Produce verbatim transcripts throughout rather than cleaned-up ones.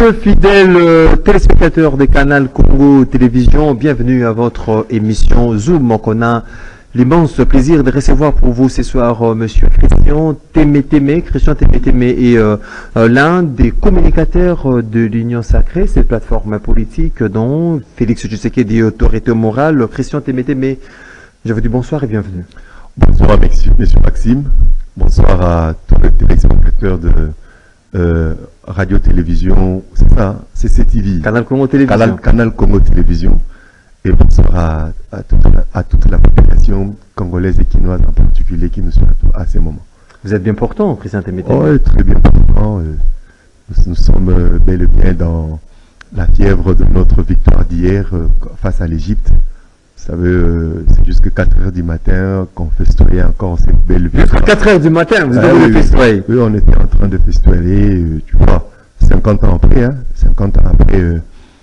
Messieurs, fidèles euh, téléspectateurs de Canal Congo Télévision, bienvenue à votre euh, émission Zoom. On a l'immense plaisir de recevoir pour vous ce soir euh, Monsieur Christian Témétémé. Christian Témétémé est euh, euh, l'un des communicateurs euh, de l'Union Sacrée, cette plateforme politique dont Félix Tshisekedi est autorité morale. Christian Témétémé, je vous dis bonsoir et bienvenue. Bonsoir Monsieur Maxime, bonsoir à tous les téléspectateurs de euh, radio-télévision, c'est ça, c'est C T V. Canal Congo Télévision. Canal, Canal Congo Télévision. Et bonsoir à, à, toute la, à toute la population congolaise et quinoise en particulier qui nous suit à, à ces moments. Vous êtes bien portant, Christian Témétémé. Oui, très bien portant. Euh, nous, nous sommes euh, bel et bien dans la fièvre de notre victoire d'hier euh, face à l'Égypte. Vous savez, euh, c'est jusqu'à quatre heures du matin qu'on festoyait encore cette belle vie. Jusqu'à quatre heures du matin, vous ah, avez oui, festoyer. Oui, on était en train de festoyer, euh, tu vois, cinquante ans après, hein, cinquante ans après, euh,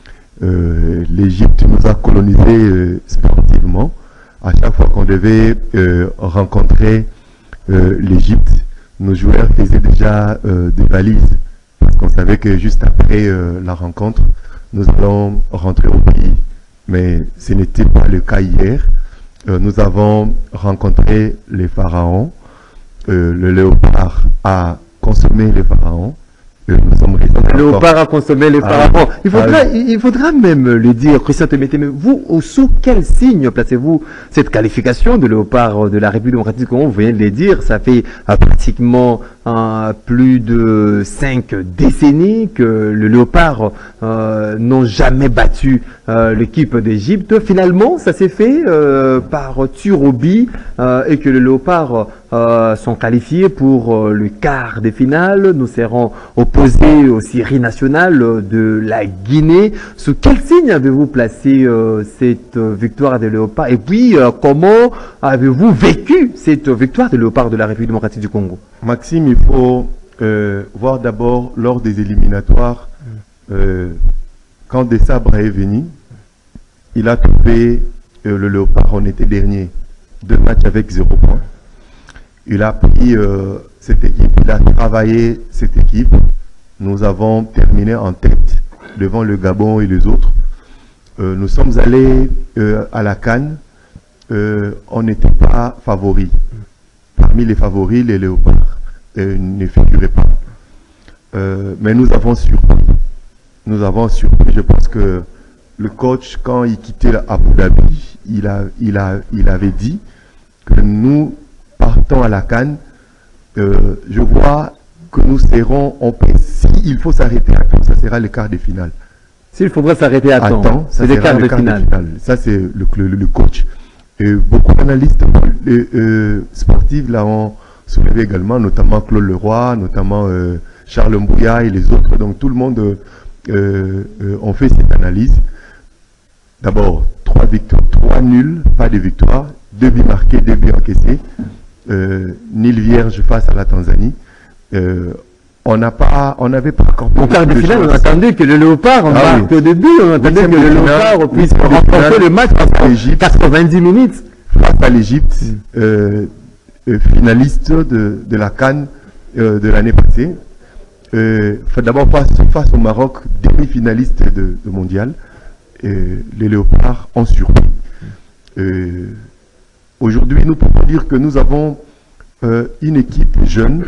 euh, l'Égypte nous a colonisés euh, sportivement. À chaque fois qu'on devait euh, rencontrer euh, l'Égypte, nos joueurs faisaient déjà euh, des valises. Parce qu'on savait que juste après euh, la rencontre, nous allons rentrer au pays. Mais ce n'était pas le cas hier. Euh, nous avons rencontré les pharaons. Euh, le léopard a consommé les pharaons. Euh, nous sommes le léopard a consommé les pharaons. Ah, il, faudra, ah, il faudra même le dire, Christian Témétémé, vous, sous quel signe placez-vous cette qualification de léopard de la République démocratique du Congo? Vous venez de le dire, ça fait euh, pratiquement euh, plus de cinq décennies que le léopard euh, n'ont jamais battu euh, l'équipe d'Égypte. Finalement, ça s'est fait euh, par Turobi euh, et que le léopard euh, sont qualifiés pour euh, le quart des finales. Nous serons opposés aux séries nationales de la Guinée. Sous quel signe avez-vous placé euh, cette euh, victoire des léopards? Et puis, euh, comment avez-vous vécu cette victoire des léopards de la République démocratique du Congo? Maxime, il faut euh, voir d'abord lors des éliminatoires, euh, quand Desabre est venu, il a trouvé euh, le léopard, on était dernier, deux matchs avec zéro point. Il a pris euh, cette équipe, il a travaillé cette équipe. Nous avons terminé en tête devant le Gabon et les autres. Euh, nous sommes allés euh, à la CAN. Euh, on n'était pas favoris. Parmi les favoris, les léopards euh, ne figuraient pas. Euh, mais nous avons surpris. Nous avons surpris. Je pense que le coach, quand il quittait Abu Dhabi, il, a, il, a, il avait dit que nous partons à la CAN. Euh, je vois que nous serons en paix. S'il faut s'arrêter à temps, ça sera le quart de finale. S'il faudrait s'arrêter à temps, c'est le quart de finale. Ça, c'est le, le, le coach. Et beaucoup d'analystes euh, euh, sportifs l'ont soulevé également, notamment Claude Leroy, notamment euh, Charles Mbouya et les autres. Donc tout le monde euh, euh, ont fait cette analyse. D'abord, trois victoires, trois nuls, pas de victoire, deux buts marqués, deux buts encaissés. Euh, nil vierge face à la Tanzanie. Euh, on n'a pas, on n'avait pas encore. Au quart de finale, on attendait que le léopard ah, marque oui. au début, on attendait oui, que le léopard puisse remporter le match face à l'Égypte. quatre-vingt-dix minutes. Face à l'Égypte, mm. euh, euh, finaliste de, de la CAN euh, de l'année passée. Euh, D'abord face, face au Maroc, demi-finaliste de, de mondial. Euh, les léopards ont surpris. Euh, Aujourd'hui, nous pouvons dire que nous avons euh, une équipe jeune.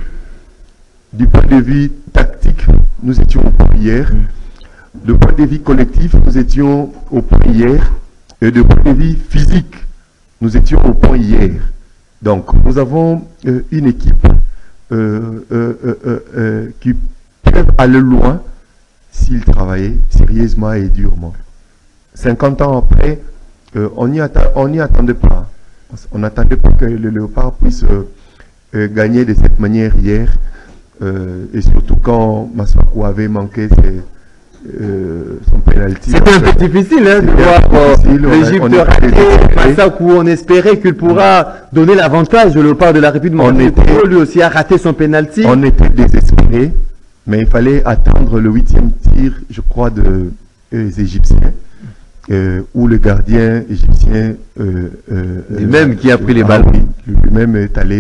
Du point de vue tactique, nous étions au point hier. Du point de vue collectif, nous étions au point hier. Et du point de vue physique, nous étions au point hier. Donc, nous avons euh, une équipe euh, euh, euh, euh, qui peut aller loin s'ils travaillaient sérieusement et durement. cinquante ans après, euh, on n'y attendait pas. On n'attendait pas que le léopard puisse euh, euh, gagner de cette manière hier. Euh, et surtout quand Massakou avait manqué ses, euh, son pénalty. C'était un peu difficile hein, de voir euh, l'Égypte rater Massakou. On espérait qu'il pourra donner l'avantage au léopard de la République démocratique du Congo. Lui aussi a raté son pénalty. On était désespérés, mais il fallait attendre le huitième tir, je crois, de, euh, des Égyptiens. Euh, où le gardien égyptien euh, euh, lui-même qui a pris les ah, ballons, oui, lui-même est allé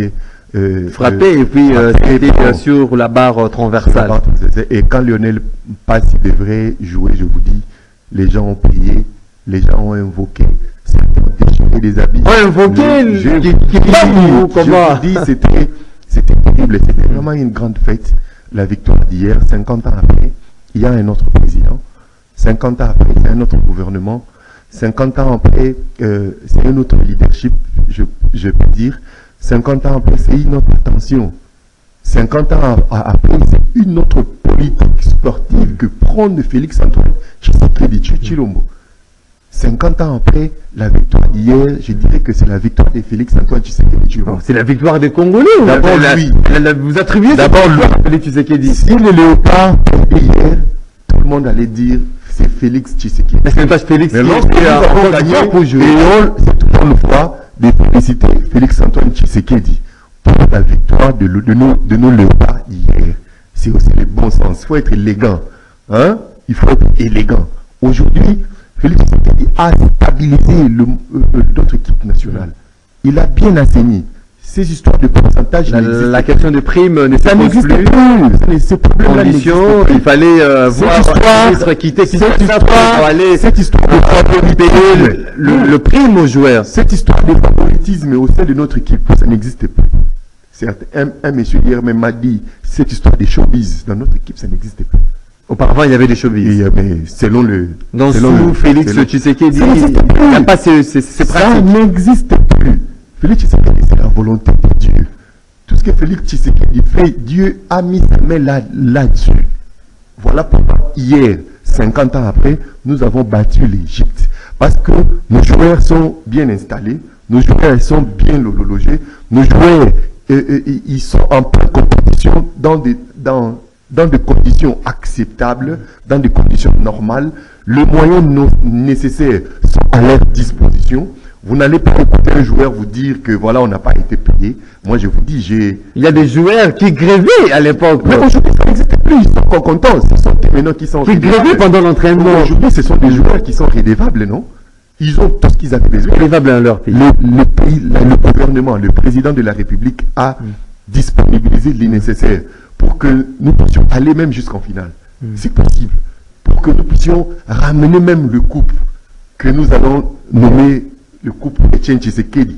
Euh, frappé euh, et puis euh, frappé, c'était bon, euh, sur la barre euh, transversale. Et quand Lionel passe, il devrait jouer, je vous dis, les gens ont prié, les gens ont invoqué, certains ont déchiré des habits. On a invoqué Le- le- je, qui- qui- je- ou je comment? vous dis, c'était c'était terrible, c'était vraiment une grande fête, la victoire d'hier, cinquante ans après, il y a un autre président, cinquante ans après, c'est un autre gouvernement, cinquante ans après, euh, c'est un autre leadership, je, je peux dire, cinquante ans après, c'est une autre attention. cinquante ans a- après, c'est une autre politique sportive que prône Félix-Antoine Tshisekedi Tshilombo. cinquante ans après, la victoire d'hier, je dirais que c'est la victoire de Félix-Antoine Tshisekedi Tshilombo. Bon, c'est la victoire des Congolais. ou D'abord, la- lui. la- la- vous attribuez D'abord, cette lui. victoire à Félix Tshisekedi. Si le léopard tombait hier, tout le monde allait dire c'est Félix Tshisekedi. Mais c'est même pas Félix Mais qui lorsque qui nous a avons encore gagné, gagné pour jouer. et on, c'est toujours une fois de féliciter Félix-Antoine Tshisekedi pour la victoire de, le- de nos, de nos léopards hier. C'est aussi le bon sens. Il faut être élégant. Hein? Il faut être élégant. Aujourd'hui, Félix Tshisekedi a stabilisé le, euh, notre équipe nationale. Il a bien enseigné. Ces histoires de pourcentage La, n'existent la pas. question de prime ne Ça se pose n'existe plus. plus. Ces problèmes-là Conditions, n'existent plus. il fallait euh, Cette voir histoire- le ministre quitter cette Kinshasa histoire- pour aller cette histoire de favoritisme, payer le, le, le prime aux joueurs. cette histoire de favoritisme au sein de notre équipe, ça n'existe plus. Certes, un, un monsieur hier même m'a dit, cette histoire des showbiz dans notre équipe, ça n'existe plus. Auparavant, il y avait des showbiz. Et, euh, mais selon le... Donc, selon sous le- Félix selon- Tshisekedi, Ça n'existe il plus. n'y a pas ces, ces, ces Ça pratiques. n'existe plus. Félix Tshisekedi, c'est la volonté de Dieu. Tout ce que Félix Tshisekedi fait, Dieu a mis sa main là- là-dessus. Voilà pourquoi hier, cinquante ans après, nous avons battu l'Égypte. Parce que nos joueurs sont bien installés, nos joueurs sont bien lo- lo- logés, nos joueurs, euh, euh, ils sont en pleine compétition dans des, dans, dans des conditions acceptables, dans des conditions normales. Les moyens no- nécessaires sont à leur disposition. Vous n'allez pas écouter un joueur vous dire que voilà, on n'a pas été payé. Moi, je vous dis, j'ai... Il y a des joueurs qui grévaient à l'époque. Mais aujourd'hui, ça n'existe plus. Ils sont encore contents. Ce sont des maintenant qui sont Qui grévaient pendant l'entraînement. Aujourd'hui, ce sont des joueurs qui sont rédévables, non? Ils ont tout ce qu'ils avaient besoin. Grévables dans leur pays. Le, le pays, la- le gouvernement, le président de la République a disponibilisé le nécessaire pour que nous puissions aller même jusqu'en finale. C'est possible. Pour que nous puissions ramener même le couple que nous allons nommer le couple Etienne Tshisekedi.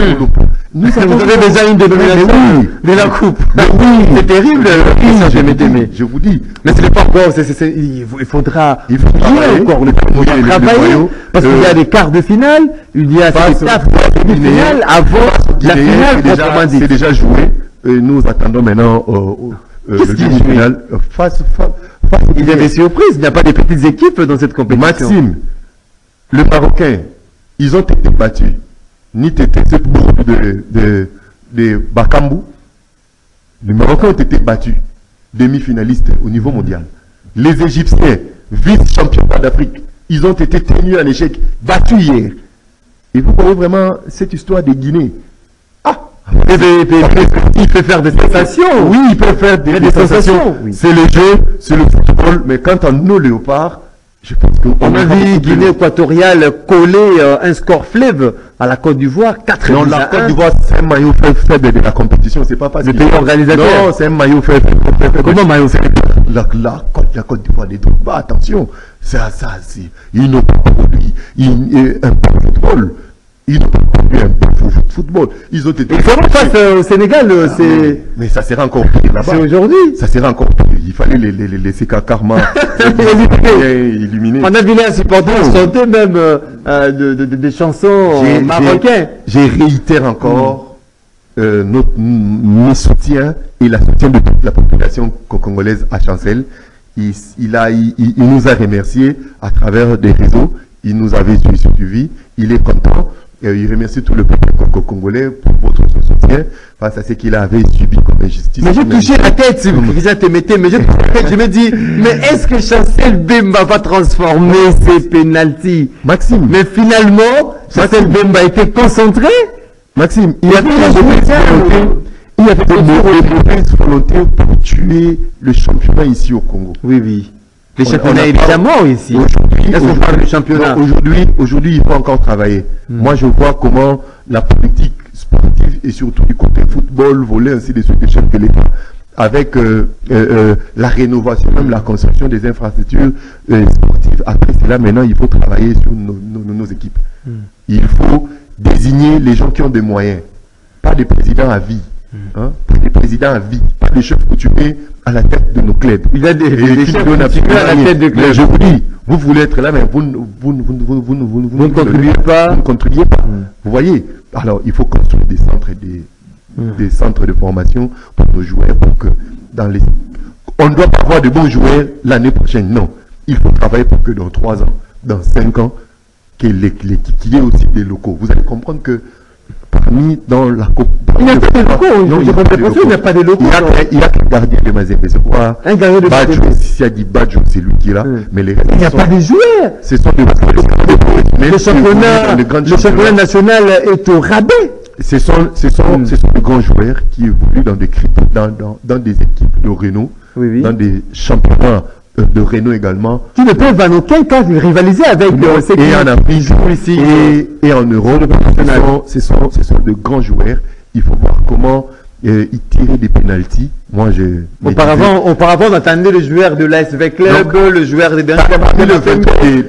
Nous Vous avons- avez déjà une dénomination Mais oui. de la coupe. Mais oui. C'est terrible, Oui, Christian je, vous Témétémé. dis, je vous dis. Mais ce n'est pas encore. c'est- c'est- c'est- il il faudra Il faut travailler. encore le, Oui, il faut le- le travailler noyau. parce qu'il y a Euh, des quarts de finale, il y a face cette au- étape face au de Guinéen, finale avant la Guinéen, finale c'est déjà, proprement c'est dite. déjà joué. Et nous attendons maintenant euh, au- euh, Qu'est-ce le qui est demi joué final euh, face, face, face au Il y a Guinéen. des surprises, il n'y a pas de petites équipes dans cette compétition. Maxime, le Marocain, ils ont été battus. Ni Tété, ce groupe de, de, de Bakambu. Les Marocains ont été battus. Demi-finalistes au niveau mondial. Les Égyptiens, vice-champions d'Afrique, ils ont été tenus en échec, battus hier. Et vous voyez vraiment cette histoire des Guinées. Ah, Et puis- et puis- et puis, il peut faire des sensations. oui, ils peuvent faire des, Il y a des des sensations. sensations, oui. C'est le jeu, c'est le football. Mais quant à nos léopards, je pense qu'on On a vu Guinée équatoriale coller euh, un score fleuve à la Côte d'Ivoire, quatre Non, buts la à Côte un. d'Ivoire, c'est un maillot faible faible de la compétition. C'est pas facile. Le pays organisateur. Non, c'est un maillot faible. faible, faible, faible. Comment maillot faible? la, la, Côte- la Côte d'Ivoire ne trouve pas. Attention. Ça, ça, c'est. Ils n'ont pas produit ils- euh, un bon football. Ils n'ont pas produit un bon fo- football. Ils ont été. Il faut face euh, au Sénégal, euh, Ah, c'est mais, mais ça sera encore pire là-bas. c'est aujourd'hui. Ça sera encore pire. Il fallait les, les, les laisser qu'à Karma éliminer. On a vu les supporters Non. chanter même euh, euh, de, de- de- des chansons J'ai- euh, marocaines. j'ai- Je réitère encore euh, notre, mes soutiens et la soutien de toute la population co- congolaise à Chancel. Il, il, a, il, il nous a remerciés à travers des réseaux. Il nous avait suivi, suivi. Il est content. Et il remercie tout le peuple co- congolais pour votre soutien face à ce qu'il avait subi comme injustice. Mais j'ai Comme touché la tête, si vous Comme- déjà te mettez, mais j'ai touché la tête, je me dis, mais est-ce que Chancel Bemba va transformer ses pénaltys? Maxime, Mais finalement, Chancel Bemba était concentré. Maxime, il y avait Mais des je mauvaises tiens, volontés. Il y avait des mauvaises mauvaises volontés pour tuer le championnat ici au Congo. Oui, oui. Les On- championnats, on a il est pas- déjà mort ici. Aujourd'hui, Est-ce qu'on aujourd'hui- parle du championnat? non, Aujourd'hui, aujourd'hui, il faut encore travailler. Moi, je vois comment la politique sportive et surtout du côté football, volley, ainsi de suite, chef de l'État, avec euh, euh, euh, la rénovation, même la construction des infrastructures euh, sportives. Après cela, maintenant, il faut travailler sur nos, nos, nos équipes. Mm. Il faut désigner les gens qui ont des moyens, pas des présidents à vie. Hein, pas des présidents à vie, pas des chefs coutumiers à la tête de nos clubs. Il y a des, des, des chefs coutumiers à la tête de clubs. Je vous dis, vous voulez être là, mais vous, vous, vous, vous, vous, vous, vous, vous ne contribuez pas. Vous ne contribuez pas. Mm. Vous voyez, alors il faut construire des centres, des, mm. des centres de formation pour nos joueurs, pour que dans les... On ne doit pas avoir de bons joueurs l'année prochaine, non. Il faut travailler pour que dans trois ans, dans cinq ans, qu'il y ait aussi des locaux. Vous allez comprendre que parmi dans la coupe. Il n'y a pas de locaux. Non, il n'y a pas de locaux. Il y a qu'un gardien de Mazembe. C'est quoi? Un gardien de Badjo. Si il y a dit Badjo, c'est lui qui est là. Hum. Mais les il n'y a pas de joueurs. Ce sont des mais le championnat, le championnat national est au rabais. Ce sont, ce sont, hum. ce sont de grands joueurs qui évoluent dans des, dans, dans, dans des équipes de Renault, oui, oui. dans des championnats de Renault également. Tu ne peux en aucun cas rivaliser avec euh, ceux qui en Afrique jouent ici et, et en Europe. Ce sont, ce sont de grands joueurs. Il faut voir comment euh, ils tirent des pénaltys. Moi, je. Auparavant, disais, auparavant, on attendait le joueur de l'A S V Club, donc, le joueur des Bermudes, des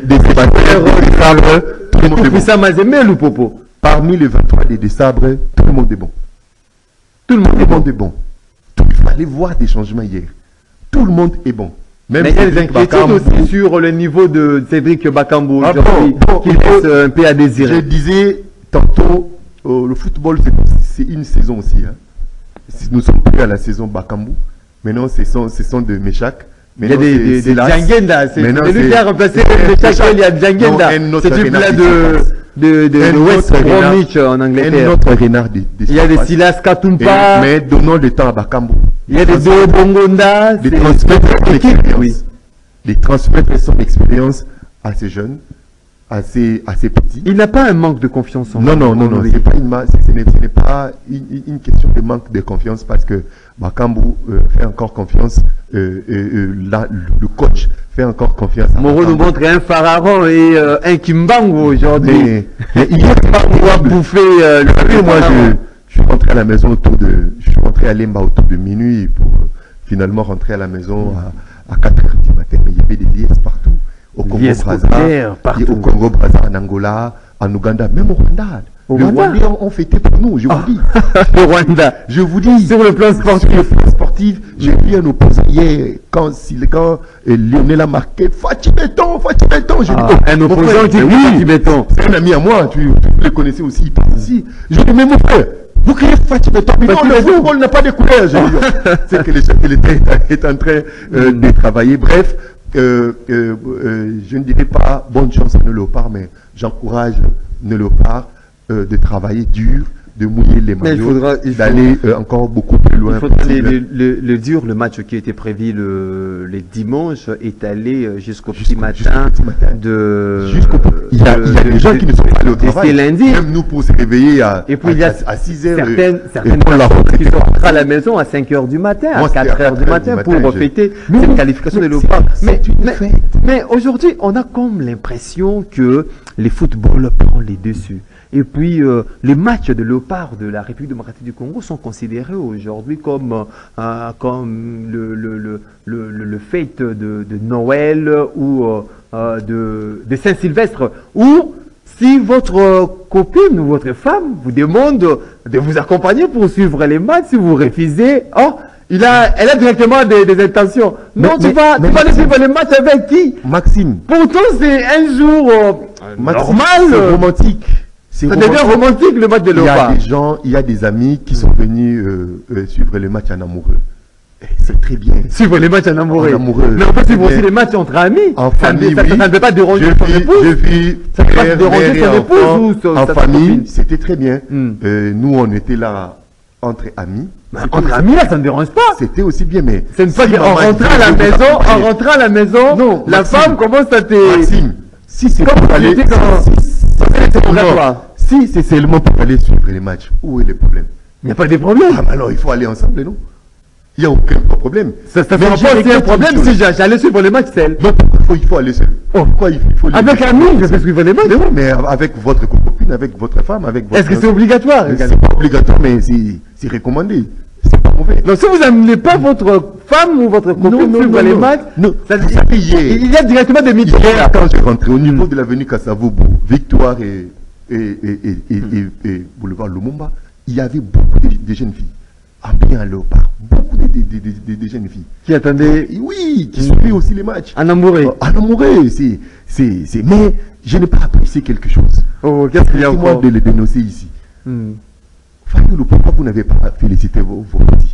Désabres, tout le monde est bon. Ça m'a aimé le popo. Parmi les vingt-trois des Désabres, tout le monde est bon. Tout le monde est bon. Est bon. Il fallait voir des changements hier. Tout le monde est bon. Même mais il y a des inquiétudes aussi sur le niveau de Cédric Bakambu, ah bon, bon, qui laisse un peu à désirer. Je disais tantôt, euh, le football c'est une saison aussi. Hein. Nous sommes plus à la saison Bakambu, maintenant ce sont, ce sont de Meshak. Il y a des, des, des Djangenda, c'est lui qui a remplacé Meshak, il y a Djangenda. C'est du plat de, de, de, de West Bromwich en Angleterre. Un autre renard de, de il y a des Silas Katumpa. Mais donnons le temps à Bakambu. Il y a des deux Bongonda, des transmettre son expérience, oui. Des transmettre son expérience à ces jeunes, à ces, à ces petits. Il n'a pas un manque de confiance en Non, non, non, non, c'est pas une, ce n'est pas une, une question de manque de confiance parce que Bakambu euh, fait encore confiance, euh, euh, la, le coach fait encore confiance. Moreau nous montre un Pharaon et euh, un Kimbangu aujourd'hui. Mais, mais il est pas pouvoir bouffer euh, le plus. Moi, je. Je suis rentré à la maison autour de, je suis rentré à Lemba autour de minuit pour euh, finalement rentrer à la maison à, à quatre heures du matin. Mais il y avait des liesses partout. Au Congo Brazza, au Congo Brazza, en Angola, en Ouganda, même au Rwanda. Au le Rwanda, on, on fêtait pour nous, je vous dis. Le Rwanda, je vous dis. Sur le plan sportif, sur le plan sportif, j'ai vu un opposant hier quand, quand euh, Lionel a marqué Fatih Béton, Fatih Béton. Je ah, dis, oh, un opposant qui dit Fatih Béton. C'est un ami à moi, tu, tu le connaissais aussi, il passe ici. Je dis, mais mon frère, vous criez Fatih Béton, mais non, le football n'a pas de couleur. C'est que le chef de l'État est en train euh, de travailler. Bref, euh, euh, euh, je ne dirais pas bonne chance à nos léopards, mais j'encourage nos léopards euh, de travailler dur, de mouiller les maillots, d'aller euh, encore beaucoup plus loin. Il faudra les, le, le, le dur, le match qui était prévu le, le dimanche est allé jusqu'au petit matin. De, jusqu'au il y a, il y a des gens qui ne sont pas allés au travail. Lundi. Même nous pour se réveiller à, et puis, à, il y a à six heures. Certaines, certaines personnes qui sont rentrées à la maison à cinq heures du matin, à quatre heures du matin, pour je... fêter mais cette qualification de léopards. Mais, mais, mais, mais aujourd'hui, on a comme l'impression que les footballs prennent les dessus. Et puis, euh, les matchs de léopards de la République démocratique du Congo sont considérés aujourd'hui comme, euh, comme le, le, le, le, le fête de, de Noël ou euh, de, de Saint-Sylvestre. Ou si votre copine ou votre femme vous demande de vous accompagner pour suivre les matchs, si vous refusez, oh, il a, elle a directement des, des intentions. Non, mais, tu mais, vas, mais, tu vas aller suivre les matchs avec qui? Maxime. Pourtant, c'est un jour euh, normal. C'est romantique. Ça devient romantique le match de léopard. Il y a des gens, il y a des amis qui sont venus euh, euh, suivre les matchs en amoureux. C'est très bien. Suivre les matchs en amoureux. En amoureux. Mais on peut suivre aussi les matchs entre amis. En famille, ça, oui. ça, ça ne peut pas déranger je son vis, épouse. Je vis ça ne peut pas déranger son épouse ou son, en famille, c'était très bien. Mm. Euh, nous, on était là entre amis. Entre aussi, amis, là, ça ne dérange pas. C'était aussi bien, mais... C'est une fois si qu'en rentrant à la maison, en rentrant à la maison, non, la Maxime, femme commence à te... Maxime, si c'est pour aller... Si c'est seulement pour aller suivre les matchs, où est le problème? Il n'y a pas de problème. Ah, mais alors, il faut aller ensemble, non? Il n'y a aucun problème. Ça, ça fait c'est un problème si j'allais suivre les matchs seul. Non, pourquoi il faut aller seul? Oh. Pourquoi il faut Avec un ami, je vais suivre les matchs. Mais, mais avec votre copine. copine, avec votre femme, avec votre... Est-ce que c'est obligatoire? C'est pas obligatoire, mais c'est recommandé. C'est pas mauvais. Donc si vous n'amenez pas votre femme ou votre copine non, non, suivre non, les non. matchs, non. ça, Vous savez, hier, il y a directement des meetings. Hier, quand je rentrais au niveau de l'avenue Kassavobo, Victoire et, et, et, et, et, et, et Boulevard Lumumba, il y avait beaucoup de, de jeunes filles. En bien léopard, beaucoup de, de, de, de, de jeunes filles. Qui attendaient. Oui, qui suivaient aussi les matchs. En amoureux. Euh, en amoureux, c'est, c'est, c'est. Mais je n'ai pas apprécié quelque chose. Oh, qu'est-ce qu'il y a moi encore de le dénoncer ici. Hmm. Fayulu, pourquoi vous n'avez pas félicité vos, vos petits?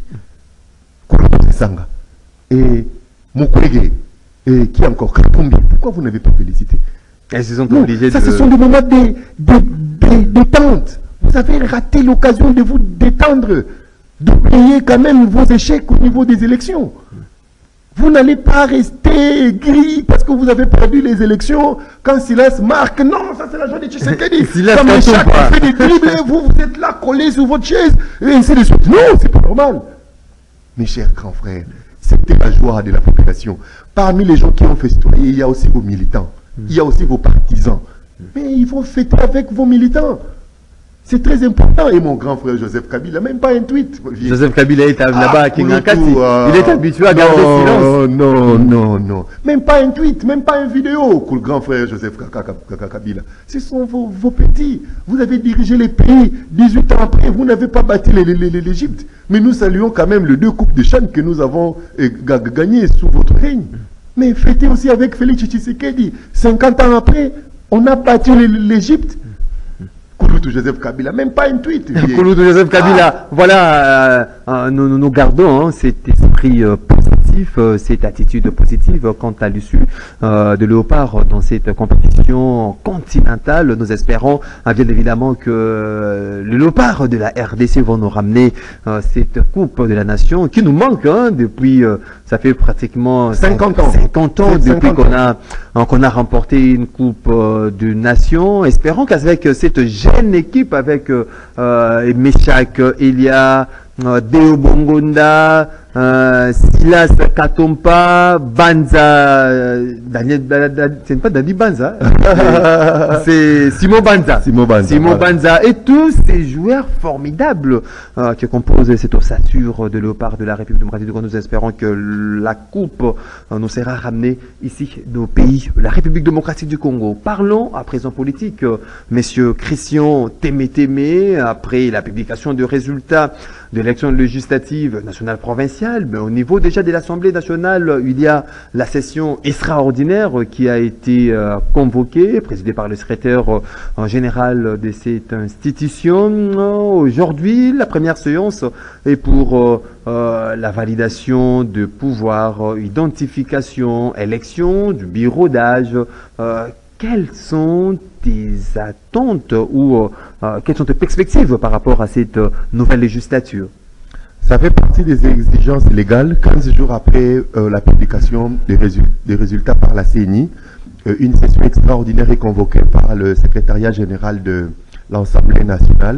Sanga. Et mon collègue, et qui encore Katumbi, pourquoi vous n'avez pas félicité? Elles se sont Non, obligées ça, de... ce sont des moments de, de, de, détente. Vous avez raté l'occasion de vous détendre, d'oublier quand même vos échecs au niveau des élections. Vous n'allez pas rester gris parce que vous avez perdu les élections quand Silas marque. Non, ça c'est la joie de Tshisekedi. Silas Comme quand chaque on fait des dribbles, vous, vous êtes là collé sur votre chaise et ainsi de suite. Non, c'est pas normal. Mes chers grands frères, c'était la joie de la population. Parmi les gens qui ont festoyé, il y a aussi vos militants. Il y a aussi vos partisans. Mais il faut fêter avec vos militants. C'est très important. Et mon grand frère Joseph Kabila, même pas un tweet. Joseph Kabila est là-bas à Kingankati. Ah, il est habitué à garder non, silence. Non, non, non. Même pas un tweet, même pas une vidéo pour le grand frère Joseph Kabila. Ce sont vos, vos petits. Vous avez dirigé les pays dix-huit ans après. Vous n'avez pas battu l'Égypte. Mais nous saluons quand même les deux coupes de Chan que nous avons eh, gagnées sous votre règne. Mais fêtez aussi avec Félix Tshisekedi. cinquante ans après, on a battu l'Égypte. Kouloutou Joseph Kabila, même pas une tweet. Kouloutou Joseph Kabila, ah. voilà, euh, euh, nous, nous, nous gardons hein, cet esprit euh, positif, euh, cette attitude positive quant à l'issue euh, de Léopard dans cette compétition continentale. Nous espérons euh, bien évidemment que euh, les Léopards de la R D C vont nous ramener euh, cette Coupe de la Nation qui nous manque hein, depuis, euh, ça fait pratiquement cinquante ans, cinquante ans depuis qu'on a, euh, qu'on a remporté une Coupe euh, de Nation. Espérons qu'avec cette jeune équipe avec euh, Meshak, Elia, euh, Deo Bongonda, euh, Silas Katompa, Banza, euh, Daniel, c'est pas Dani Banza, c'est Simon Banza. Simon Banza. Simon voilà. Banza et tous ces joueurs formidables euh, qui composent cette ossature de Léopard de la République démocratique du Congo. Nous espérons que la coupe euh, nous sera ramenée ici, nos pays, la République démocratique du Congo. Parlons à présent politique, euh, messieurs Christian Témé-Témé, après la publication de résultats de l'élection législative nationale provinciale, mais au niveau déjà de l'Assemblée nationale, il y a la session extraordinaire qui a été euh, convoquée, présidée par le secrétaire euh, général de cette institution. Aujourd'hui, la première séance est pour euh, euh, la validation de pouvoir, euh, identification, élection du bureau d'âge. Euh, quelles sont tes attentes ou euh, euh, quelles sont tes perspectives par rapport à cette euh, nouvelle législature? Ça fait partie des exigences légales. quinze jours après euh, la publication des, résu des résultats par la C N I, euh, une session extraordinaire est convoquée par le secrétariat général de l'Assemblée nationale.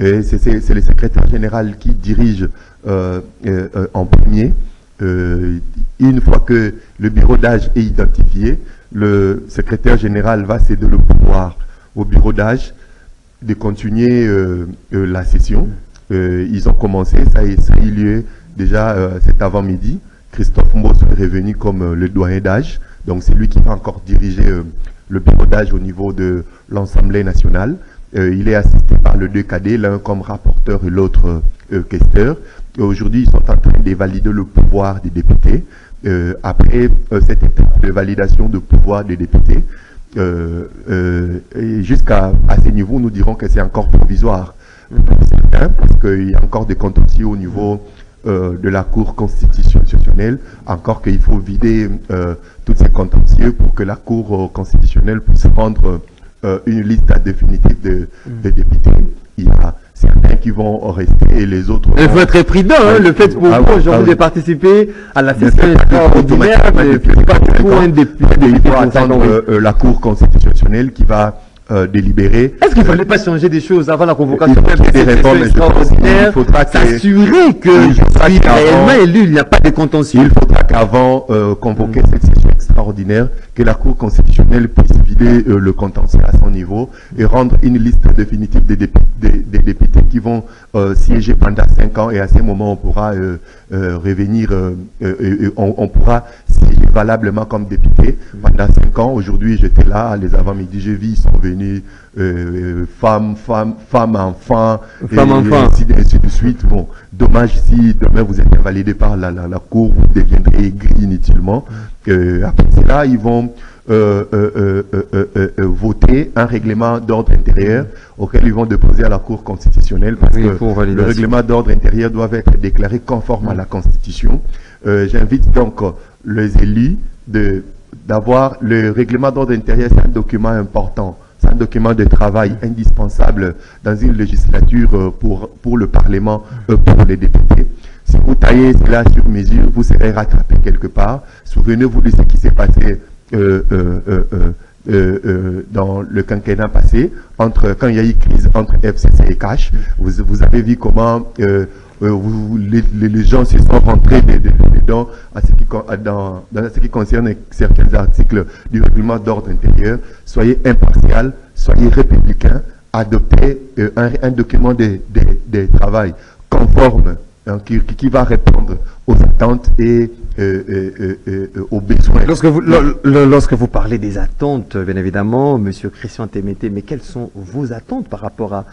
C'est le secrétaire général qui dirige euh, euh, euh, en premier. Euh, une fois que le bureau d'âge est identifié, le secrétaire général va céder le pouvoir au bureau d'âge de continuer euh, euh, la session. Euh, ils ont commencé, ça a, ça a eu lieu déjà euh, cet avant-midi. Christophe Mbos est revenu comme euh, le doyen d'âge. Donc c'est lui qui va encore diriger euh, le bureau d'âge au niveau de l'Assemblée nationale. Euh, il est assisté par le deux cadets, l'un comme rapporteur et l'autre euh, questeur. Aujourd'hui, ils sont en train de valider le pouvoir des députés. Euh, après euh, cette étape de validation de pouvoir des députés, euh, euh, jusqu'à à ce niveau, nous dirons que c'est encore provisoire. Hein, parce qu'il y a encore des contentieux au niveau euh, de la Cour constitutionnelle, encore qu'il faut vider euh, tous ces contentieux pour que la Cour euh, constitutionnelle puisse rendre euh, une liste définitive de, de députés. Il y a certains qui vont rester et les autres... Il faut être prudent, hein, le fait pour ah, vous aujourd'hui ah, oui. de participer à la session extraordinaire, mais pas pour un député. Il faut attendre euh, la Cour constitutionnelle qui va Euh, délibéré. Est-ce qu'il ne fallait pas changer des choses avant la convocation de des réformes extraordinaires, s'assurer que je suis réellement élu, il n'y a pas de contentieux? Il faudra qu'avant euh, convoquer mmh. cette session extraordinaire, que la Cour constitutionnelle puisse vider euh, le contentieux à son niveau et rendre une liste définitive des, dép des, des députés qui vont euh, siéger pendant cinq ans, et à ce moment on pourra euh, euh, revenir, euh, euh, et on, on pourra siéger valablement comme député pendant cinq ans. Aujourd'hui j'étais là, les avant-midi, j'ai vu, ils sont venus, euh, femmes, femmes, femmes, enfants, Femme, et, enfant. et ainsi, de, ainsi de suite. Bon, dommage si demain vous êtes invalidé par la, la, la cour, vous deviendrez gris inutilement. Euh, après cela, ils vont euh, euh, euh, euh, euh, euh, voter un règlement d'ordre intérieur auquel ils vont déposer à la Cour constitutionnelle, parce Oui, que pour le validation. règlement d'ordre intérieur doit être déclaré conforme à la Constitution. Euh, J'invite donc euh, les élus de d'avoir le règlement d'ordre intérieur, c'est un document important. C'est un document de travail indispensable dans une législature euh, pour, pour le Parlement, euh, pour les députés. Si vous taillez cela sur mesure, vous serez rattrapé quelque part. Souvenez-vous de ce qui s'est passé euh, euh, euh, euh, euh, euh, dans le quinquennat passé, entre, quand il y a eu crise entre F C C et Cash. Vous, vous avez vu comment euh, euh, vous, les, les, les gens se sont rentrés dedans à ce qui, dans, dans ce qui concerne certains articles du règlement d'ordre intérieur. Soyez impartial, soyez républicain, adoptez euh, un, un document de, de, de travail conforme, hein, qui, qui va répondre aux attentes et euh, euh, euh, euh, aux besoins. Lorsque vous, lo- lo- lorsque vous parlez des attentes, bien évidemment, Monsieur Christian Témété, mais quelles sont vos attentes par rapport à,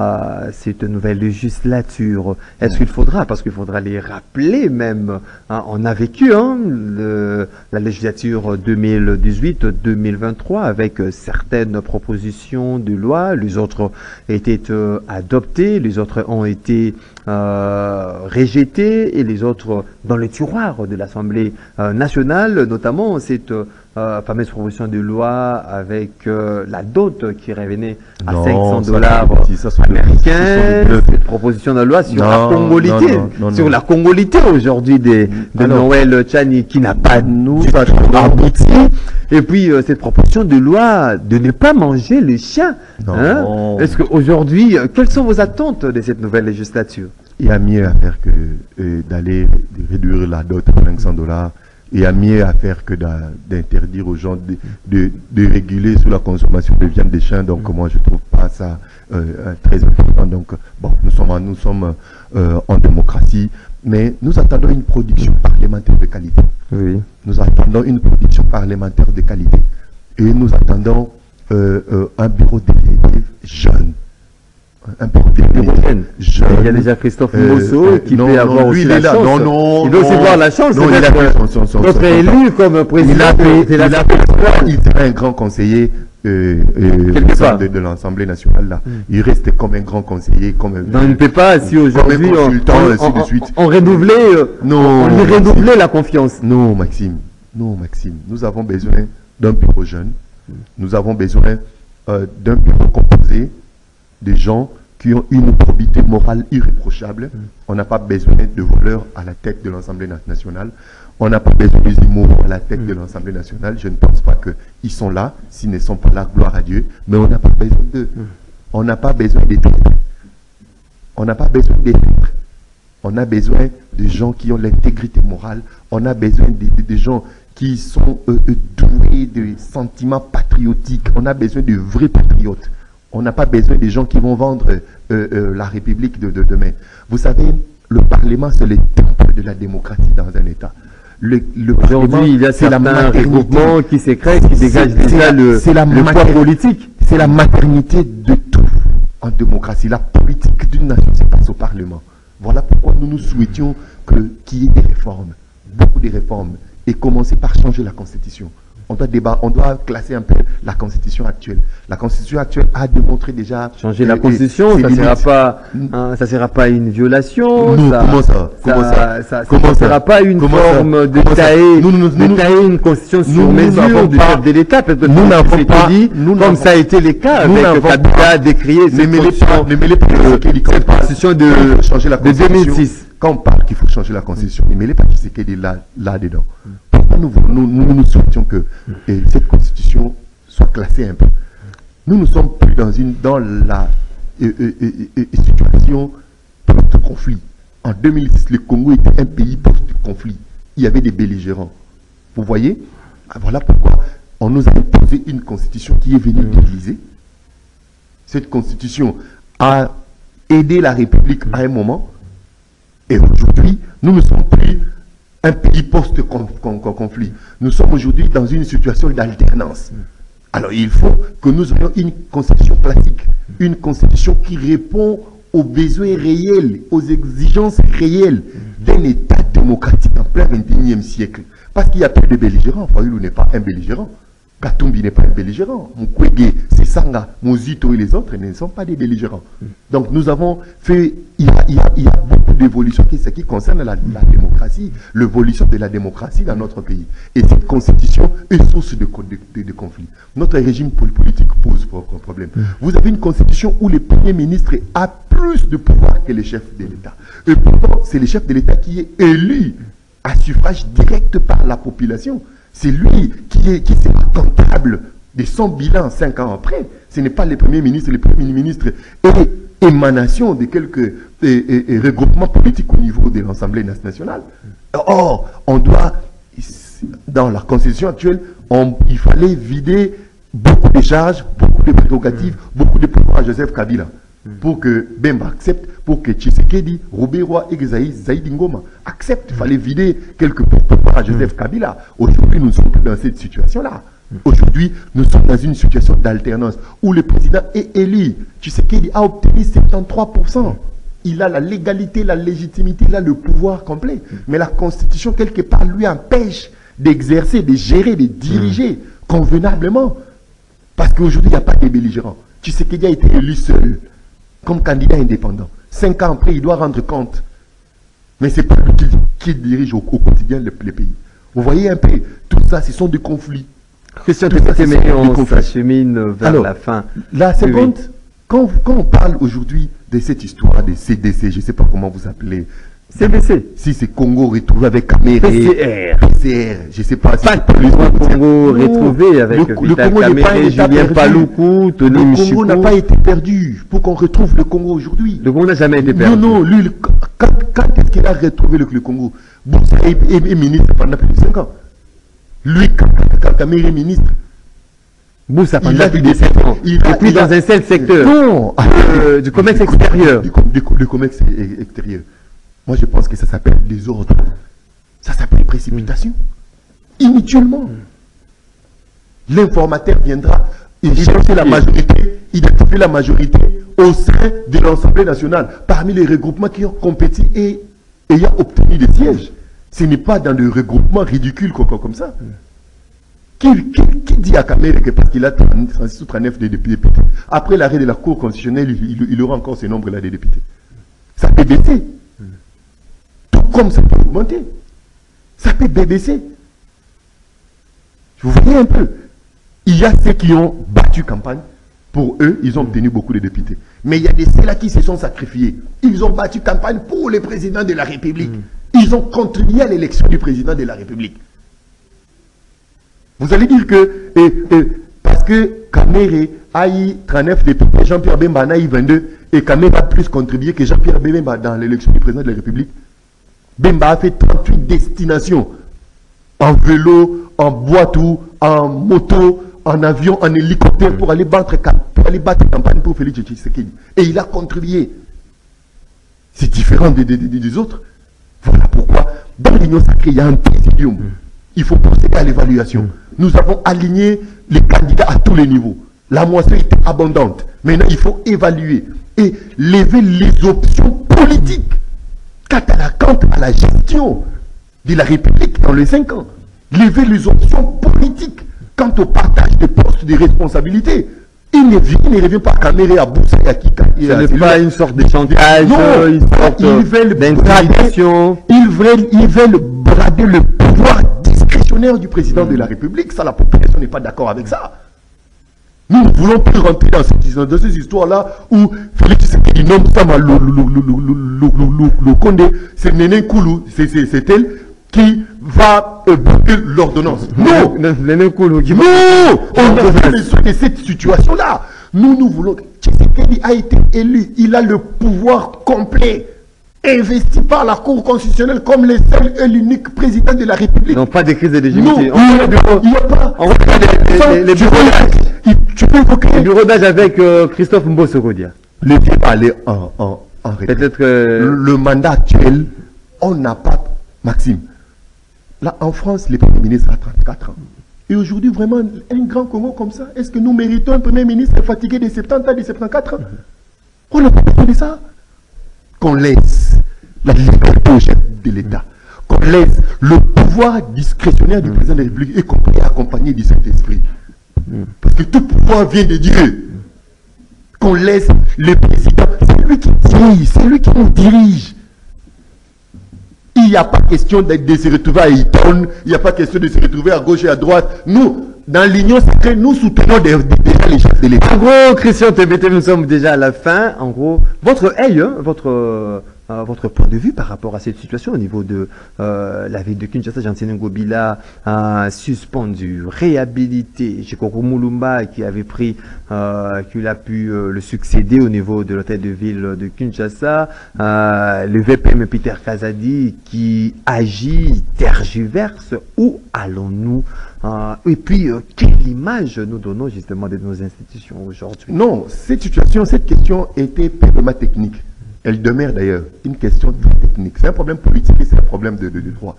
à cette nouvelle législature? Est-ce qu'il faudra, parce qu'il faudra les rappeler même, hein, on a vécu hein, le, la législature deux mille dix-huit deux mille vingt-trois avec euh, certaines propositions de loi, les autres étaient euh, adoptées, les autres ont été euh, rejetées et les autres dans le tiroir de l'Assemblée euh, nationale, notamment cette euh, fameuse proposition de loi avec euh, la dot qui revenait à Non, cinq cents ça, dollars c'est- ça, c'est- américains, ce sont des- cette proposition de loi sur Non, la congolité, non, non, non, sur non. la congolité aujourd'hui de, de Alors, Noël Tchani qui n'a pas nous du tout attendons- abouti. Et puis euh, cette proposition de loi de ne pas manger le chien. Non. Hein? Est-ce qu'aujourd'hui, euh, quelles sont vos attentes de cette nouvelle législature? Il y a mieux à faire que euh, d'aller de réduire la dot à cinq cents dollars. Il y a mieux à faire que d'a- d'interdire aux gens de, de, de réguler sur la consommation de viande des chiens. Donc moi je trouve pas ça euh, euh, très important. Donc bon, nous sommes, en- nous sommes euh, en démocratie, mais nous attendons une production parlementaire de qualité. Oui. Nous attendons une production parlementaire de qualité. Et nous attendons euh, euh, un bureau d'exécutif jeune. Un bureau d'exécutif jeune. Il y a déjà Christophe Euh, Mosso euh, qui non, peut non, avoir lui, aussi il la est là. chance. Non, non, il doit aussi non. voir la chance Non, il a d'être fait son- son- son- d'être son- son élu comme président Il a fait, de la il a fait- il sera un grand conseiller euh, euh, Quelque au sein part. de, de l'Assemblée nationale. Là. Il reste comme un grand conseiller, comme un, On ne peut pas, si aujourd'hui comme un on, consultant, on, ainsi de on- suite. on redoublait, euh, Non, on lui Maxime. redoublait la confiance. Non, Maxime. Non, Maxime. Nous avons besoin d'un bureau jeune. Nous avons besoin euh, d'un bureau composé de gens qui ont une probité morale irréprochable. On n'a pas besoin de voleurs à la tête de l'Assemblée na- nationale. On n'a pas besoin des immoraux à la tête de l'Assemblée nationale. Je ne pense pas qu'ils sont là. S'ils ne sont pas là, gloire à Dieu. Mais on n'a pas besoin d'eux. On n'a pas besoin des traîtres. On n'a pas besoin des traîtres. On a besoin de gens qui ont l'intégrité morale. On a besoin de, de- de gens qui sont euh, euh, doués de sentiments patriotiques. On a besoin de vrais patriotes. On n'a pas besoin de gens qui vont vendre euh, euh, la République de, de demain. Vous savez, le Parlement, c'est le temple de la démocratie dans un État. Le, le Parlement, Aujourd'hui, il y a c'est la certains maternité. regroupements qui se créent, qui C'est- dégagent c'est déjà la- le, c'est la le poids mater- politique. C'est la maternité de tout en démocratie. La politique d'une nation se passe au Parlement. Voilà pourquoi nous nous souhaitions que- qu'il y ait des réformes, beaucoup de réformes, et commencer par changer la Constitution. On doit débat, on doit classer un peu la Constitution actuelle. La Constitution actuelle a démontré déjà... Changer euh, la euh, Constitution, ses ça ne sera limites. pas, Mm. hein, ça sera pas une violation. Non, ça, comment ça Comment ça ça, Comment ça ça sera pas une Comment ça forme de Comment ça tailler, Nous, nous, de nous, tailler une constitution sur nous mesure n'avons du pas- chef de l'État. Peut-être nous que n'avons c'est pas- dit, nous comme n'avons- ça a été le cas nous avec n'avons Kabila pas- décrié Ne cette mêlez pas, constitution, ne mêlez pas euh, Tshisekedi quand cette on parle- constitution quand il de, faut changer la de Constitution. deux mille six. Quand on parle qu'il faut changer la Constitution, ne mêlez pas Tshisekedi là, là-dedans. Pourquoi nous, nous, nous, nous souhaitions que eh, cette Constitution soit classée un peu. Nous ne sommes plus dans, une, dans la euh, euh, euh, euh, situation post-conflit. En deux mille six, le Congo était un pays post-conflit. Il y avait des belligérants. Vous voyez? Ah, voilà pourquoi on nous a imposé une constitution qui est venue déguiser. Cette constitution a aidé la République à un moment. Et aujourd'hui, nous ne sommes plus un pays post-conflit. Nous sommes aujourd'hui dans une situation d'alternance. Alors il faut que nous ayons une constitution classique, une constitution qui répond aux besoins réels, aux exigences réelles d'un État démocratique en plein vingt et unième siècle. Parce qu'il n'y a plus de belligérants. Fayoulou n'est pas un belligérant. Katumbi n'est pas un belligérant. Mukwege, Sesanga, Mozito et les autres ne sont pas des belligérants. Donc nous avons fait, il y a, il y a, il y a beaucoup d'évolutions qui, qui concernent la, la démocratie, l'évolution de la démocratie dans notre pays. Et cette constitution est source de, de, de, de conflits. Notre régime politique pose un problème. Vous avez une constitution où le Premier ministre a plus de pouvoir que le chef de l'État. Et pourtant, c'est le chef de l'État qui est élu à suffrage direct par la population. C'est lui qui, est, qui sera comptable de son bilan cinq ans après. Ce n'est pas le Premier ministre. Le Premier ministre est émanation de quelques et, et, et regroupements politiques au niveau de l'Assemblée nationale. Or, on doit, dans la constitution actuelle, on, il fallait vider beaucoup de charges, beaucoup de prérogatives, beaucoup de pouvoirs à Joseph Kabila. Pour que Bemba accepte, pour que Tshisekedi, Roberoi et Zaïd Ngoma acceptent. Il fallait vider quelques pouvoirs à Joseph Kabila. Aujourd'hui, nous ne sommes plus dans cette situation-là. Aujourd'hui, nous sommes dans une situation d'alternance où le président est élu. Tshisekedi a obtenu soixante-treize pour cent. Il a la légalité, la légitimité, il a le pouvoir complet. Mais la Constitution, quelque part, lui empêche d'exercer, de gérer, de diriger convenablement. Parce qu'aujourd'hui, il n'y a pas de belligérants. Tshisekedi a été élu seul, comme candidat indépendant. Cinq ans après, il doit rendre compte. Mais ce n'est pas lui qui, qui dirige au, au quotidien le, le pays. Vous voyez un peu, tout ça, ce sont des conflits. Christian Témété, on s'achemine vers Alors, la fin. La seconde, oui. quand, quand on parle aujourd'hui de cette histoire des C D C, je ne sais pas comment vous appelez. C D C. Si c'est Congo retrouvé avec Kamere. P C R. P C R. Je ne sais pas si pas le Congo retrouvé avec le, Vital le Congo Kamere, Julien Paluku, Tony Michiko. Le Congo n'a pas été perdu pour qu'on retrouve le Congo aujourd'hui. Le Congo n'a jamais été perdu. Non, non, lui, quand, quand est-ce qu'il a retrouvé le, le Congo? Boussa est, est, est ministre pendant plus de cinq ans. Lui, quand, quand Kamere est ministre, Boussa pendant plus de sept ans. Il a, puis dans a, un seul secteur. Non, euh, du commerce du, extérieur. Du, du, du, du commerce extérieur. Moi, je pense que ça s'appelle désordre. Ça s'appelle précipitation. Mm. Inutilement. Mm. L'informateur viendra chercher la majorité, identifier la majorité au sein de l'Assemblée nationale, parmi les regroupements qui ont compétit et ayant obtenu des sièges. Ce n'est pas dans le regroupement ridicule comme ça. Mm. Qui, qui, qui dit à Kamere que parce qu'il a trente-six ou trente-neuf de députés, après l'arrêt de la Cour constitutionnelle, il, il, il aura encore ce nombre-là de députés. Ça peut baisser. Tout comme ça peut augmenter. Ça peut baisser. Vous voyez un peu. Il y a ceux qui ont battu campagne. Pour eux, ils ont obtenu beaucoup de députés. Mais il y a des ceux-là qui se sont sacrifiés. Ils ont battu campagne pour le président de la République. Ils ont contribué à l'élection du président de la République. Vous allez dire que, et, et, parce que Kamere a eu trente-neuf députés, Jean-Pierre Bemba en a eu vingt-deux, et Kamere a plus contribué que Jean-Pierre Bemba dans l'élection du président de la République. Bemba a fait trente-huit destinations, en vélo, en boitou, en moto, en avion, en hélicoptère, pour aller battre, pour aller battre campagne pour Félix Tshisekedi. Et il a contribué. C'est différent des, des, des, des autres. Voilà pourquoi, dans l'Union sacrée, il y a un présidium. Il faut procéder à l'évaluation. Nous avons aligné les candidats à tous les niveaux. La moisson était abondante. Maintenant, il faut évaluer et lever les options politiques quant à la, quant à la gestion de la République dans les cinq ans. Lever les options politiques quant au partage des postes de responsabilité. Il ne, il ne revient pas à Kamere, à Boussa et à Kika. Ce n'est pas une sorte de chantage, non, une sorte ils veulent d'intimidation. Ils veulent, ils veulent brader le pouvoir discrétionnaire du président mmh. de la République. Ça, la population n'est pas d'accord avec ça. Nous ne voulons plus rentrer dans ces, dans ces histoires-là où Félix Tshisekedi nomme Sama Lukonde, c'est Néné Koulou, c'est elle qui va euh, bloquer l'ordonnance. Non, Néné Koulou qui non, on a besoin de cette situation-là. Nous, nous voulons. Tshisekedi a été élu, il a le pouvoir complet. investi par la Cour constitutionnelle comme le seul et l'unique président de la République. Non, pas de crise de Non, légitimité. il n'y a pas. On regarde les, les, les bureaux d'âge. Tu peux évoquer Les bureaux d'âge avec euh, Christophe Mbosso-Kodia. le débat aller en, en, en retraite. Peut-être que... Le, le mandat actuel, on n'a pas... Maxime, là en France, le Premier ministre a trente-quatre ans. Et aujourd'hui, vraiment, un grand Congo comme ça, est-ce que nous méritons un Premier ministre fatigué de soixante-dix ans, de soixante-quatre ans? On n'a pas besoin de ça. Qu'on laisse la liberté au chef de l'État, qu'on laisse le pouvoir discrétionnaire du président de la République, y compris accompagné du Saint-Esprit. Parce que tout pouvoir vient de Dieu. Qu'on laisse le président, c'est lui qui dirige, c'est lui qui nous dirige. Il n'y a pas question de, de se retrouver à Eton, il n'y a pas question de se retrouver à gauche et à droite. Nous, dans l'Union sacrée, nous soutenons déjà les chefs de l'État. En gros, Christian Tembete, nous sommes déjà à la fin. En gros, votre œil, hein, votre, euh, votre point de vue par rapport à cette situation au niveau de euh, la ville de Kinshasa, Jean-Tine Ngobila a suspendu, réhabilité Jekoko Mulumba qui avait pris, euh, qu'il a pu euh, le succéder au niveau de l'hôtel de ville de Kinshasa, euh, le V P M Peter Kazadi qui agit, tergiverse. Où allons-nous? Euh, et puis, euh, quelle image nous donnons justement de nos institutions aujourd'hui? Non, cette situation, cette question était purement technique. Elle demeure d'ailleurs une question très technique. C'est un problème politique et c'est un problème de, de, de droit.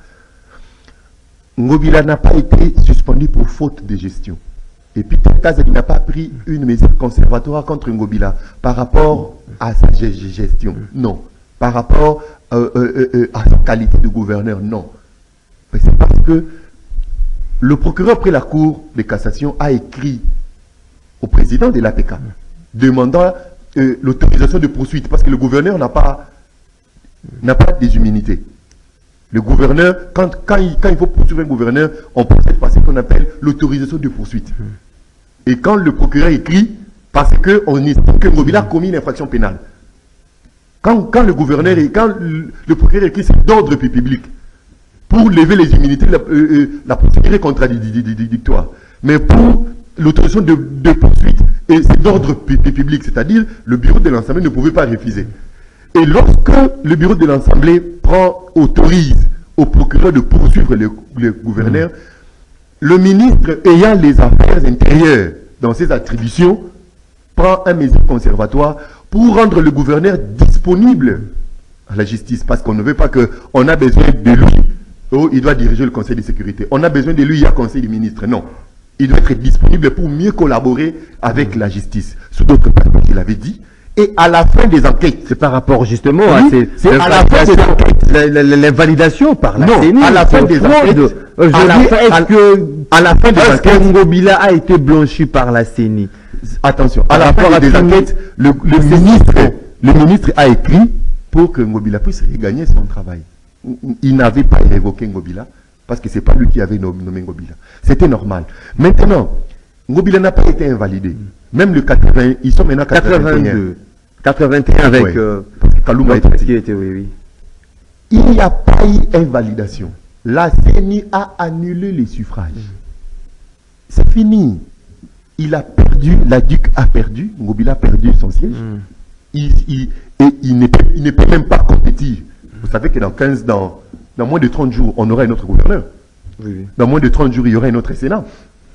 Ngobila n'a pas été suspendu pour faute de gestion. Et puis Kazadi n'a pas pris une mesure conservatoire contre Ngobila par rapport à sa gestion. Non. Par rapport euh, euh, euh, à sa qualité de gouverneur. Non. C'est parce que le procureur près la Cour de cassation a écrit au président de l'A P K demandant euh, l'autorisation de poursuite parce que le gouverneur n'a pas, n'a pas des immunités. Le gouverneur, quand, quand, il, quand il faut poursuivre un gouverneur, on procède par ce qu'on appelle l'autorisation de poursuite. Et quand le procureur écrit, parce qu'on estime que Ngobila a commis une infraction pénale. Quand, quand le gouverneur et quand le, le procureur écrit, c'est d'ordre public. Pour lever les immunités, la, euh, euh, la procédure est contradictoire. Mais pour l'autorisation de, de poursuite, c'est d'ordre public, c'est-à-dire le bureau de l'Assemblée ne pouvait pas refuser. Et lorsque le bureau de l'Assemblée prend, autorise au procureur de poursuivre le, le gouverneur, mmh. le ministre ayant les affaires intérieures dans ses attributions prend un mesure conservatoire pour rendre le gouverneur disponible à la justice. Parce qu'on ne veut pas qu'on a besoin de lui. Oh, il doit diriger le Conseil de sécurité. On a besoin de lui, il y a Conseil des ministres. Non. Il doit être disponible pour mieux collaborer avec la justice. Sous d'autres termes qu'il avait dit. Et à la fin des enquêtes. C'est par rapport justement oui, à ces... C'est à la fin des enquêtes. L'invalidation par la non, C N I. À la fin des enquêtes. Je à, la fin, est-ce que, à la fin des est-ce enquêtes. que Ngobila a été blanchi par la C N I? Attention. À la fin des enquêtes, le, le, ministre, le ministre a écrit pour que Ngobila puisse regagner son travail. Il n'avait pas évoqué Ngobila parce que ce n'est pas lui qui avait nommé Ngobila. C'était normal. Maintenant, Ngobila n'a pas été invalidé. Même le quatre-vingts, ils sont maintenant quatre-vingt-deux. quatre-vingt-un avec... Ouais. Euh, Kalouma était qui était, oui, oui. Il n'y a pas eu invalidation. La C N I a annulé les suffrages. Mm. C'est fini. Il a perdu, la D U C a perdu, Ngobila a perdu son siège. Mm. Il, il, et il ne, peut, il ne peut même pas compétir. Vous savez que dans quinze, dans, dans moins de trente jours, on aura un autre gouverneur. Oui, oui. Dans moins de trente jours, il y aura un autre Sénat.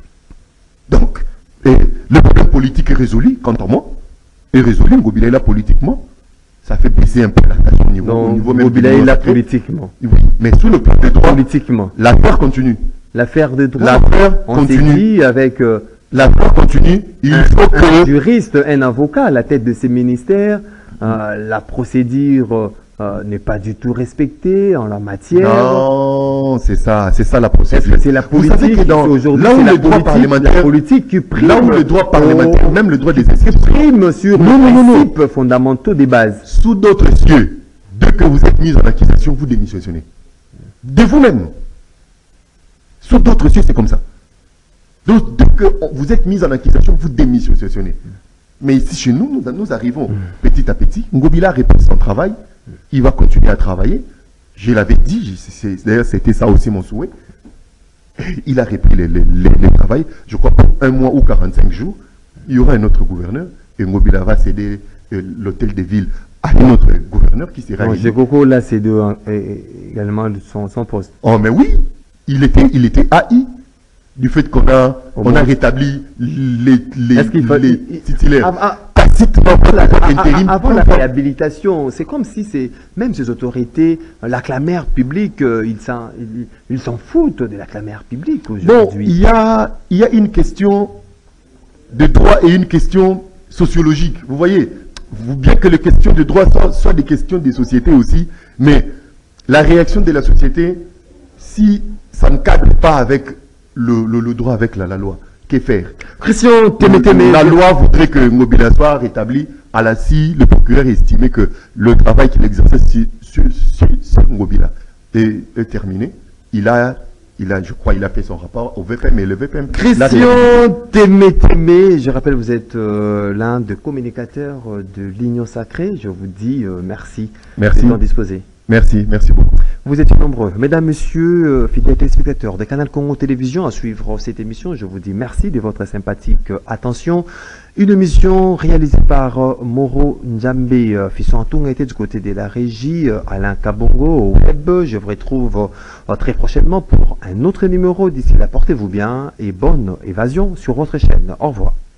Donc, et le problème politique est résolu, quant à moi. Est résolu, Ngobila est là politiquement. Ça fait baisser un peu la tâche au niveau, non, au niveau même. Ngobila est là politiquement. Oui, mais sous le plan de droit, politiquement. L'affaire continue. L'affaire de droit. L'affaire continue. Dit avec euh, l'affaire continue. Il un, faut que un juriste, un avocat à la tête de ces ministères, euh, la procédure euh, n'est pas du tout respectée en la matière. Non, c'est ça, c'est ça la procédure. C'est la politique qui aujourd'hui, là où le droit parlementaire, la politique qui prime, là où le droit parlementaire, au, même le droit des institutions, prime sur non, les non, principes non. fondamentaux des bases. Sous d'autres cieux, dès que vous êtes mis en accusation, vous démissionnez. De vous-même. Sous d'autres cieux, c'est comme ça. Donc, dès que vous êtes mis en accusation, vous démissionnez. Mais ici, chez nous, nous, nous arrivons petit à petit. Ngobila répète son travail. Il va continuer à travailler. Je l'avais dit, d'ailleurs, c'était ça aussi mon souhait. Il a repris le, le, le, le travail. Je crois pour un mois ou quarante-cinq jours, il y aura un autre gouverneur. Et Ngobila va céder euh, l'hôtel de ville à un autre gouverneur qui sera Bon, élu. Coco, là, c'est de, euh, également de son, son poste. Oh, mais oui, il était, il était haï du fait qu'on a, Au on moins. a rétabli les, les, Est-ce qu'il faut- les il- il- titulaires. Ah, ah, Tacitement, pour la Ah, ah, intérim. ah, avant la réhabilitation, c'est comme si c'est même ces autorités, la clamère publique, euh, ils s'en ils, ils s'en foutent de la clamère publique Bon, aujourd'hui. il y a, il y a une question de droit et une question sociologique. Vous voyez, vous, bien que les questions de droit soient, soient des questions des sociétés aussi, mais la réaction de la société, si ça ne cadre pas avec le, le, le droit, avec la, la loi, qu'est faire? Christian Témé-Témé, La loi voudrait que Ngobila soit rétabli. À la C I, le procureur estimait que le travail qu'il exerçait sur, sur, sur, sur Ngobila est, est terminé. Il a, il a, je crois, il a fait son rapport au V P M et le V P M. l'a rétabli. Christian Témé-Témé, je rappelle, vous êtes euh, l'un des communicateurs euh, de l'Union Sacrée. Je vous dis euh, merci. Merci. d'être disposé. Merci, merci beaucoup. Vous étiez nombreux. Mesdames, Messieurs, euh, fidèles téléspectateurs de Canal Congo Télévision, à suivre cette émission, je vous dis merci de votre sympathique euh, attention. Une émission réalisée par euh, Moro Njambe, euh, Fisson Atunga était du côté de la régie, euh, Alain Kabongo au web. Je vous retrouve euh, très prochainement pour un autre numéro. D'ici là, portez-vous bien et bonne évasion sur votre chaîne. Au revoir.